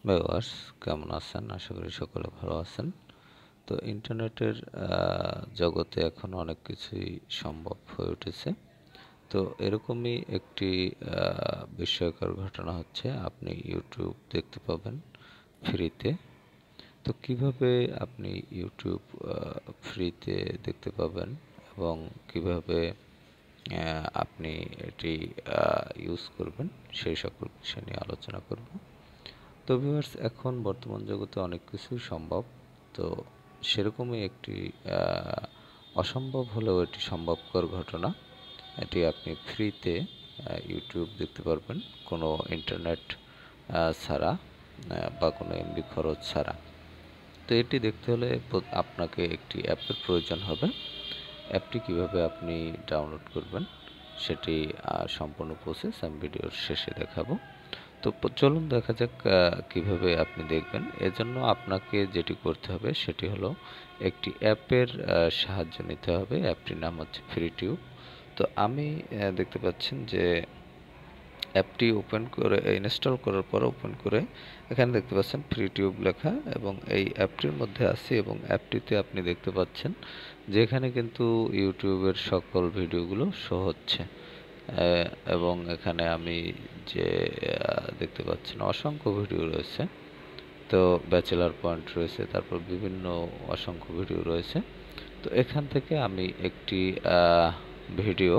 Viewers, কেমন আছেন? আশা করি সকলে ভালো আছেন। তো ইন্টারনেটের জগতে এখন অনেক কিছুই সম্ভব হয়ে উঠেছে। তো এরকমই একটি বিস্ময়কর ঘটনা হচ্ছে, আপনি ইউটিউব দেখতে পাবেন ফ্রিতে। তো কিভাবে আপনি ইউটিউব ফ্রিতে দেখতে পাবেন এবং কিভাবে আপনি এটি ইউজ করবেন, সেই সকল বিষয় নিয়ে আলোচনা করব। তো ভিউয়ার্স, এখন বর্তমান জগতে অনেক কিছুই সম্ভব। তো সেরকমই একটি অসম্ভব হলেও এটি সম্ভবকর ঘটনা। এটি আপনি ফ্রিতে ইউটিউব দেখতে পারবেন, কোনো ইন্টারনেট ছাড়া বা কোনো এমবি খরচ ছাড়া। তো এটি দেখতে হলে আপনাকে একটি অ্যাপের প্রয়োজন হবে। অ্যাপটি কিভাবে আপনি ডাউনলোড করবেন সেটি সম্পূর্ণ প্রসেস আমি ভিডিওর শেষে দেখাবো। তো চলুন দেখা যাক কিভাবে আপনি দেখবেন। এজন্য আপনাকে যেটি করতে হবে সেটি হলো একটি অ্যাপের সাহায্য নিতে হবে। অ্যাপটির নাম হচ্ছে ফ্রিটিউব। তো আমি দেখতে পাচ্ছেন যে অ্যাপটি ওপেন করে ইনস্টল করার পর ওপেন করে এখানে দেখতে পাচ্ছেন ফ্রিটিউব লেখা, এবং এই অ্যাপটির মধ্যে আছি এবং অ্যাপটিতে আপনি দেখতে পাচ্ছেন যে এখানে কিন্তু ইউটিউবের সকল ভিডিওগুলো শো হচ্ছে। এবং এখানে আমি যে দেখতে পাচ্ছেন অসংখ্য ভিডিও রয়েছে। তো ব্যাচেলার পয়েন্ট রয়েছে, তারপর বিভিন্ন অসংখ্য ভিডিও রয়েছে। তো এখান থেকে আমি একটি ভিডিও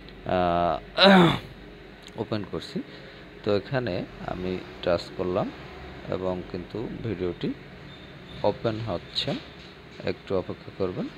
ওপেন করছি। তো এখানে আমি টাচ করলাম এবং কিন্তু ভিডিওটি ওপেন হচ্ছে, একটু অপেক্ষা করবেন।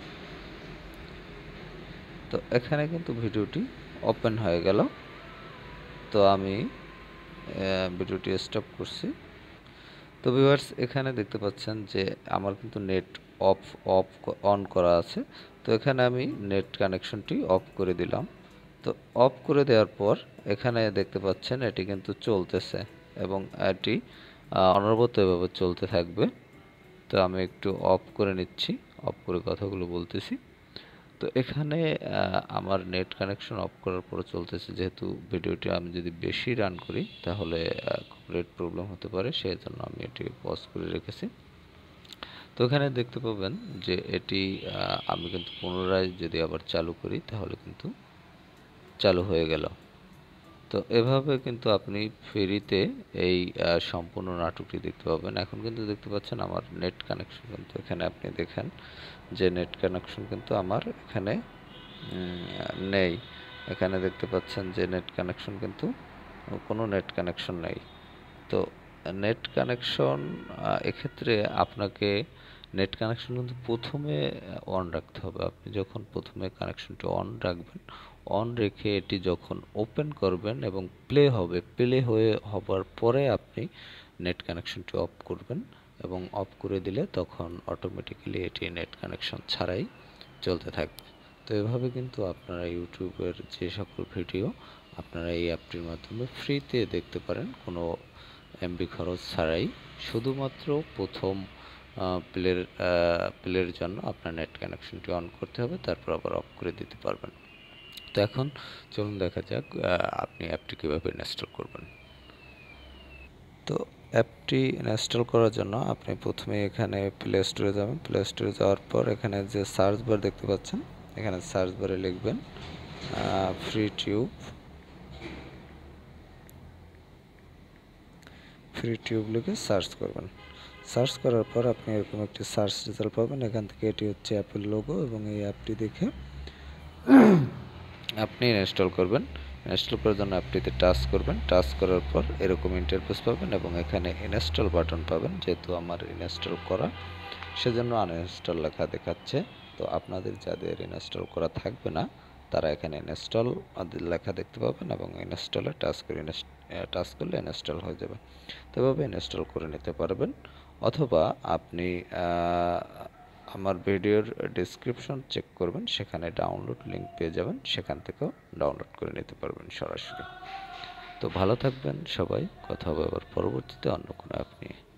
তো এখানে কিন্তু ভিডিওটি ওপেন হয়ে গেল। তো আমি ভিডিওটি স্টপ করছি। তো ভিউয়ার্স, এখানে দেখতে পাচ্ছেন যে আমার কিন্তু নেট অফ অফ অন করা আছে। তো এখানে আমি নেট কানেকশনটি অফ করে দিলাম। তো অফ করে দেওয়ার পর এখানে দেখতে পাচ্ছেন এটি কিন্তু চলতেছে এবং এটি অনবরত এভাবে চলতে থাকবে। তো আমি একটু অফ করে নিচ্ছি, অফ করে কথাগুলো বলতেছি। তো এখানে আমার নেট কানেকশন অফ করার পরে চলতেছে, যেহেতু ভিডিওটি আমি যদি বেশি রান করি তাহলে কপিরাইট প্রবলেম হতে পারে, সেই জন্য আমি এটি পজ করে রেখেছি। তো এখানে দেখতে পাবেন যে এটি আমি কিন্তু পুনরায় যদি আবার চালু করি তাহলে কিন্তু চালু হয়ে গেল। তো এভাবে কিন্তু আপনি ফ্রিতে এই সম্পূর্ণ নাটকটি দেখতে পাবেন। এখন কিন্তু দেখতে পাচ্ছেন আমার নেট কানেকশন কিন্তু এখানে আপনি দেখেন যে নেট কানেকশন কিন্তু আমার এখানে নেই। এখানে দেখতে পাচ্ছেন যে নেট কানেকশন কিন্তু কোনো নেট কানেকশন নেই। তো নেট কানেকশন এক্ষেত্রে আপনাকে নেট কানেকশন কিন্তু প্রথমে অন রাখতে হবে। আপনি যখন প্রথমে কানেকশনটি অন রাখবেন, অন রেখে এটি যখন ওপেন করবেন এবং প্লে হবে, প্লে হয়ে হবার পরে আপনি নেট কানেকশনটি অফ করবেন, এবং অফ করে দিলে তখন অটোমেটিক্যালি এটি নেট কানেকশন ছাড়াই চলতে থাকবে। তো এভাবে কিন্তু আপনারা ইউটিউবের যে সকল ভিডিও আপনারা এই অ্যাপটির মাধ্যমে ফ্রিতে দেখতে পারেন, কোনো এমবি খরচ ছাড়াই। শুধুমাত্র প্রথম প্লের জন্য আপনার নেট কানেকশনটি অন করতে হবে, তারপর আবার অফ করে দিতে পারবেন। তো এখন চলুন দেখা যাক আপনি অ্যাপটি কীভাবে ইনস্টল করবেন। তো অ্যাপটি ইনস্টল করার জন্য আপনি প্রথমে এখানে প্লে স্টোরে যাবেন। প্লে স্টোরে যাওয়ার পর এখানে যে সার্চ বার দেখতে পাচ্ছেন, এখানে সার্চ বারে লিখবেন ফ্রিটিউব লিখে সার্চ করবেন। সার্চ করার পর আপনি এরকম একটি সার্চ রেজাল্ট পাবেন। এখান থেকে এটি হচ্ছে অ্যাপের লোগো, এবং এই অ্যাপটি দেখে আপনি ইনস্টল করবেন। ইনস্টল করার জন্য অ্যাপটিতে টাচ করবেন। টাচ করার পর এরকম ইন্টারফেস পাবেন এবং এখানে ইনস্টল বাটন পাবেন। যেহেতু আমার ইনস্টল করা, সেজন্য আনইনস্টল লেখা দেখাচ্ছে। তো আপনাদের যাদের ইনস্টল করা থাকবে না তারা এখানে ইনস্টল লেখা দেখতে পাবেন, এবং ইনস্টলে টাচ করলে ইনস্টল হয়ে যাবে। তো এভাবে ইনস্টল করে নিতে পারবেন। অথবা আপনি আমার ভিডিওর ডেসক্রিপশন চেক করবেন, সেখানে ডাউনলোড লিঙ্ক পেয়ে যাবেন, সেখান থেকেও ডাউনলোড করে নিতে পারবেন সরাসরি। তো ভালো থাকবেন সবাই, কথা হবে আবার পরবর্তীতে অন্য কোনো অ্যাপ নিয়ে।